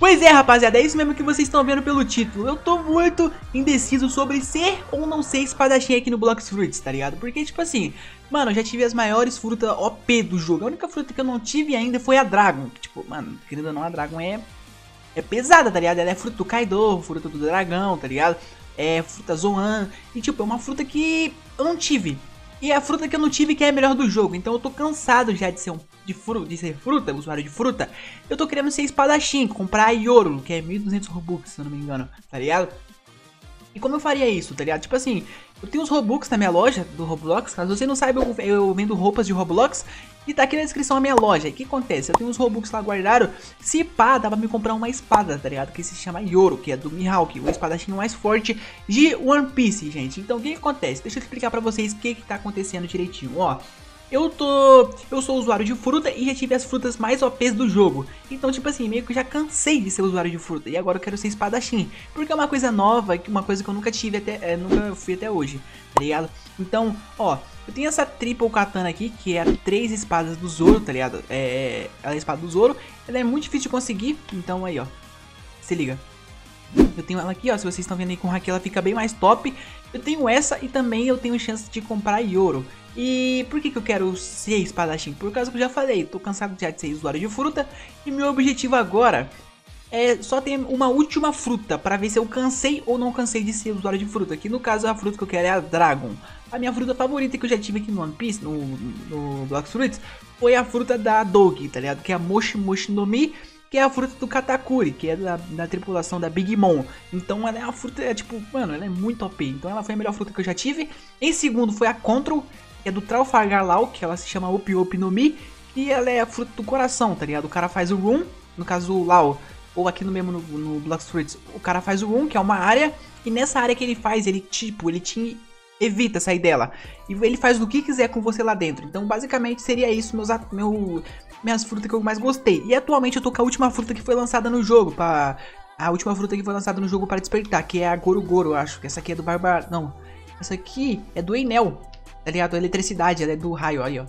Pois é, rapaziada, é isso mesmo que vocês estão vendo pelo título. Eu tô muito indeciso sobre ser ou não ser espadachim aqui no Blox Fruits, tá ligado? Porque, tipo assim, mano, eu já tive as maiores frutas OP do jogo. A única fruta que eu não tive ainda foi a Dragon. Que, tipo, mano, querendo ou não, a Dragon é pesada, tá ligado? Ela é fruta do Kaido, fruta do dragão, tá ligado? É fruta Zoan. E, tipo, é uma fruta que eu não tive. E é a fruta que eu não tive que é a melhor do jogo. Então eu tô cansado já de ser ser fruta, usuário de fruta. Eu tô querendo ser espadachim, comprar a Yoro, que é 1.200 Robux, se eu não me engano, tá ligado? E como eu faria isso, tá ligado? Tipo assim, eu tenho os Robux na minha loja do Roblox. Caso você não saiba, eu vendo roupas de Roblox. E tá aqui na descrição a minha loja. E o que acontece? Eu tenho uns Robux lá guardados. Se pá, dá pra me comprar uma espada, tá ligado? Que se chama Yoro, que é do Mihawk, o espadachim mais forte de One Piece, gente. Então o que acontece? Deixa eu explicar pra vocês o que tá acontecendo direitinho, ó. Eu sou usuário de fruta e já tive as frutas mais OPs do jogo. Então, tipo assim, meio que eu já cansei de ser usuário de fruta. E agora eu quero ser espadachim. Porque é uma coisa nova, uma coisa que eu nunca tive nunca fui até hoje, tá ligado? Então, ó, eu tenho essa triple katana aqui, que é a 3 espadas do Zoro, tá ligado? Ela é a espada do Zoro. Ela é muito difícil de conseguir, então aí, ó. Se liga. Eu tenho ela aqui, ó, se vocês estão vendo aí com o haki, ela fica bem mais top. Eu tenho essa e também eu tenho chance de comprar Yoro. E por que eu quero ser espadachim? Por causa que eu já falei, tô cansado já de ser usuário de fruta. E meu objetivo agora é só ter uma última fruta pra ver se eu cansei ou não cansei de ser usuário de fruta. Que no caso a fruta que eu quero é a Dragon. A minha fruta favorita que eu já tive aqui no One Piece, no Blox Fruits, foi a fruta da Dogi, tá ligado? Que é a Moshi Moshi no Mi, que é a fruta do Katakuri, que é da tripulação da Big Mom. Então ela é uma fruta, tipo, mano, ela é muito OP. Então ela foi a melhor fruta que eu já tive. Em segundo foi a Control, que é do Trafalgar Law, que ela se chama Op Op no Mi. E ela é a fruta do coração, tá ligado? O cara faz o Room, no caso o Law, ou aqui no mesmo no Blox Fruits, o cara faz o Room, que é uma área. E nessa área que ele faz, ele te evita sair dela. E ele faz o que quiser com você lá dentro. Então basicamente seria isso minhas frutas que eu mais gostei. E atualmente eu tô com a última fruta que foi lançada no jogo. A última fruta que foi lançada no jogo para despertar, que é a Goro Goro, eu acho. Que essa aqui é do Barbar... Não, essa aqui é do Enel, tá ligado? A eletricidade, ela é do raio, aí ó.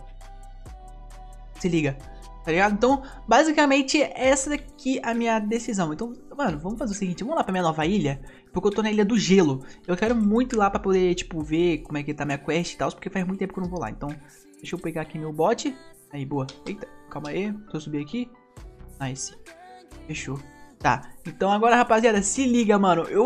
Se liga, tá ligado? Então basicamente essa daqui é a minha decisão. Então, mano, vamos fazer o seguinte. Vamos lá pra minha nova ilha. Porque eu tô na Ilha do Gelo. Eu quero muito ir lá pra poder, tipo, ver como é que tá minha quest e tal. Porque faz muito tempo que eu não vou lá. Então, deixa eu pegar aqui meu bot. Aí, boa. Eita, calma aí. Deixa eu subir aqui. Nice. Fechou. Tá. Então agora, rapaziada, se liga, mano. Eu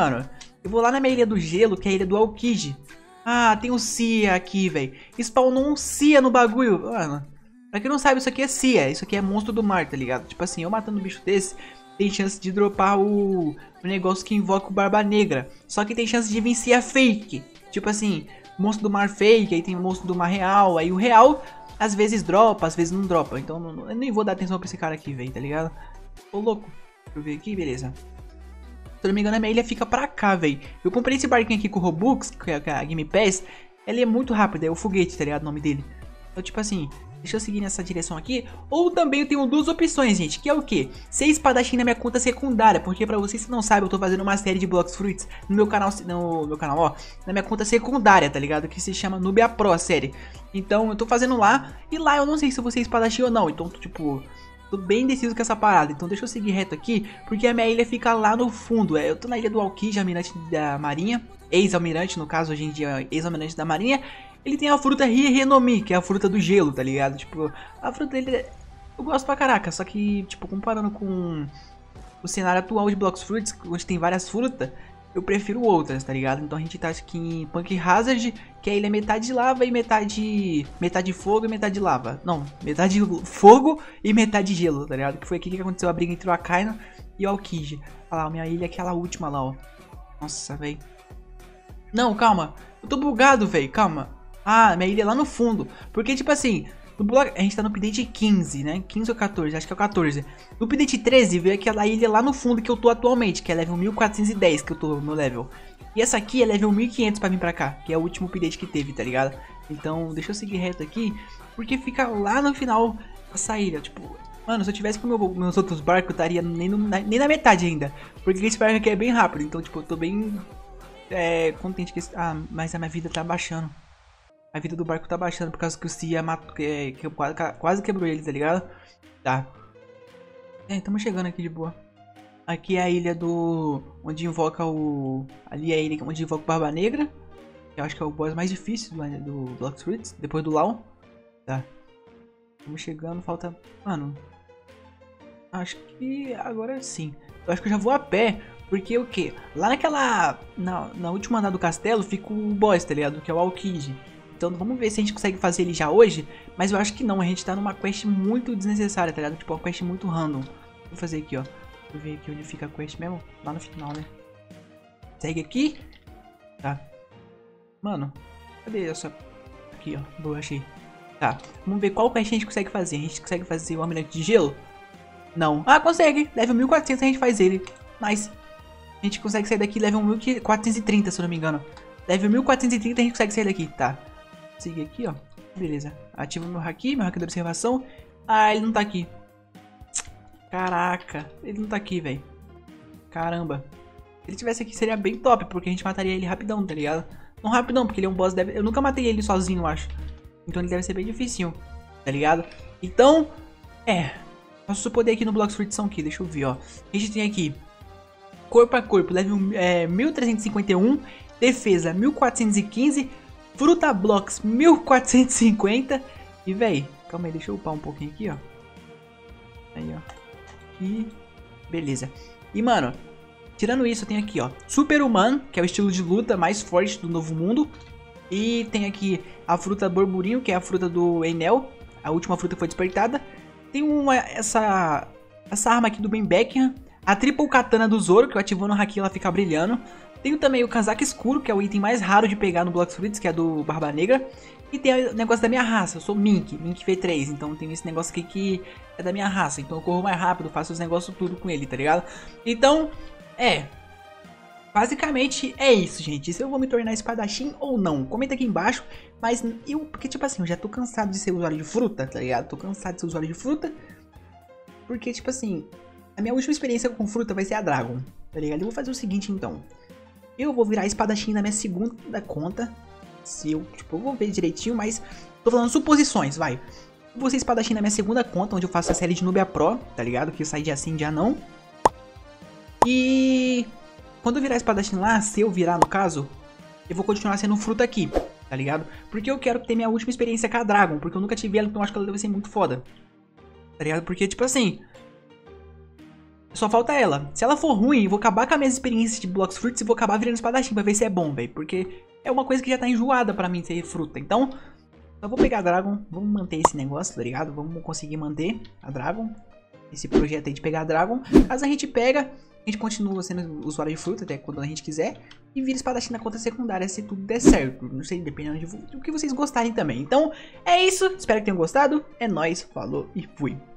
vou lá na minha Ilha do Gelo, que é a Ilha do Aokiji. Ah, tem um Cia aqui, velho. Spawnou um Cia no bagulho. Mano, pra quem não sabe, isso aqui é Cia. Isso aqui é monstro do mar, tá ligado? Tipo assim, eu matando um bicho desse, tem chance de dropar o negócio que invoca o Barba Negra. Só que tem chance de vir Cia fake. Tipo assim, monstro do mar fake, aí tem o monstro do mar real. Aí o real, às vezes dropa, às vezes não dropa. Então eu nem vou dar atenção pra esse cara aqui, velho, tá ligado? Ô, louco. Deixa eu ver aqui, beleza. Se eu não me engano, a minha ilha fica pra cá, velho. Eu comprei esse barquinho aqui com o Robux, que é a Game Pass. Ele é muito rápido, é o foguete, tá ligado? O nome dele. Então, tipo assim, deixa eu seguir nessa direção aqui. Ou também eu tenho duas opções, gente. Que é o quê? Ser espadachim na minha conta secundária. Porque pra vocês que não sabem, eu tô fazendo uma série de Blox Fruits no meu canal, ó. Na minha conta secundária, tá ligado? Que se chama Nubia Pro, a série. Então, eu tô fazendo lá. E lá eu não sei se eu vou ser espadachim ou não. Então, tipo... tô bem deciso com essa parada, então deixa eu seguir reto aqui, porque a minha ilha fica lá no fundo. Eu tô na ilha do Aokiji, almirante da marinha, ex-almirante, no caso, hoje em dia, ex-almirante da marinha. Ele tem a fruta Renomi, que é a fruta do gelo, tá ligado? Tipo, a fruta dele eu gosto pra caraca, só que, tipo, comparando com o cenário atual de Blox Fruits, onde tem várias frutas, eu prefiro outras, tá ligado? Então a gente tá aqui em Punk Hazard, que a ilha é metade lava e metade fogo e metade lava. Não, metade fogo e metade gelo, tá ligado? Que foi aqui que aconteceu a briga entre o Akainu e o Aokiji. Olha lá, a minha ilha é aquela última lá, ó. Nossa, velho. Não, calma. Eu tô bugado, velho, calma. Ah, minha ilha é lá no fundo. Porque, tipo assim... a gente tá no update 15, né? 15 ou 14, acho que é o 14. No update 13 veio aquela ilha lá no fundo que eu tô atualmente, que é level 1410 que eu tô no level. E essa aqui é level 1500 pra vir pra cá, que é o último update que teve, tá ligado? Então deixa eu seguir reto aqui, porque fica lá no final essa ilha, tipo... Mano, se eu tivesse com meus outros barcos, eu estaria nem na metade ainda. Porque esse barco aqui é bem rápido, então tipo, eu tô bem contente que ah, mas a minha vida tá baixando. A vida do barco tá baixando por causa que o Cia matou, que quase quebrou ele, tá ligado? Tá. Tamo chegando aqui de boa. Aqui é a ilha do... onde invoca o... ali é a ilha onde invoca o Barba Negra. Que eu acho que é o boss mais difícil do Blox Fruits, depois do Law. Tá. Estamos chegando, falta... Mano... Acho que agora sim. Eu acho que eu já vou a pé. Porque o que? Lá naquela... Na última andar do castelo fica o boss, tá ligado? Que é o Alkid. Então vamos ver se a gente consegue fazer ele já hoje. Mas eu acho que não, a gente tá numa quest muito desnecessária, tá ligado? Tipo, uma quest muito random. Vou fazer aqui, ó. Vou ver aqui onde fica a quest mesmo. Lá no final, né? Segue aqui. Tá. Mano, cadê essa? Aqui, ó. Boa, achei. Tá. Vamos ver qual quest a gente consegue fazer. A gente consegue fazer o Almirante de Gelo? Não. Ah, consegue. Level 1400 a gente faz ele. Nice. A gente consegue sair daqui level 1430, se eu não me engano. Level 1430 a gente consegue sair daqui. Tá. Seguir aqui, ó. Beleza. Ativa meu hack de observação. Ah, ele não tá aqui. Caraca. Ele não tá aqui, velho. Caramba. Se ele tivesse aqui seria bem top, porque a gente mataria ele rapidão, tá ligado? Não rapidão, porque ele é um boss... Eu nunca matei ele sozinho, eu acho. Então ele deve ser bem dificinho, tá ligado? Então, nosso poder aqui no Blox Fruits são aqui, deixa eu ver, ó. A gente tem aqui corpo a corpo, level 1351, defesa 1415, fruta blocks 1450 e, véi, calma aí, deixa eu upar um pouquinho aqui, ó. Aí, ó. E beleza. E, mano, tirando isso, tem aqui, ó, Superhuman, que é o estilo de luta mais forte do Novo Mundo. E tem aqui a fruta Borburinho, que é a fruta do Enel, a última fruta que foi despertada. Tem essa arma aqui do Ben Beckham, a Triple Katana do Zoro, que eu ativando o haki ela fica brilhando. Tenho também o casaco escuro, que é o item mais raro de pegar no Blox Fruits, que é do Barba Negra. E tem o negócio da minha raça, eu sou Mink V3, então tem esse negócio aqui que é da minha raça. Então eu corro mais rápido, faço os negócios tudo com ele, tá ligado? Então, basicamente é isso, gente. Se eu vou me tornar espadachim ou não, comenta aqui embaixo. Mas porque tipo assim, eu já tô cansado de ser usuário de fruta, tá ligado? Tô cansado de ser usuário de fruta. Porque tipo assim, a minha última experiência com fruta vai ser a Dragon, tá ligado? Eu vou fazer o seguinte então. Eu vou virar espadachim na minha segunda conta. Se eu, tipo, eu vou ver direitinho, mas tô falando suposições, vai. Eu vou ser espadachim na minha segunda conta, onde eu faço a série de Nubia Pro, tá ligado? Que eu saio dia sim, dia não. E quando eu virar espadachim lá, se eu virar no caso, eu vou continuar sendo fruta aqui, tá ligado? Porque eu quero ter minha última experiência com a Dragon, porque eu nunca tive ela, então eu acho que ela deve ser muito foda. Tá ligado? Porque, tipo assim, só falta ela. Se ela for ruim, eu vou acabar com as minhas experiências de Blox Fruits e vou acabar virando espadachim pra ver se é bom, velho. Porque é uma coisa que já tá enjoada pra mim ser fruta. Então, só vou pegar a Dragon, vamos manter esse negócio, tá ligado? Vamos conseguir manter a Dragon, esse projeto aí de pegar a Dragon. Caso a gente pega, a gente continua sendo usuário de fruta até quando a gente quiser. E vira espadachim na conta secundária se tudo der certo. Não sei, dependendo do que vocês gostarem também. Então, é isso. Espero que tenham gostado. É nóis, falou e fui.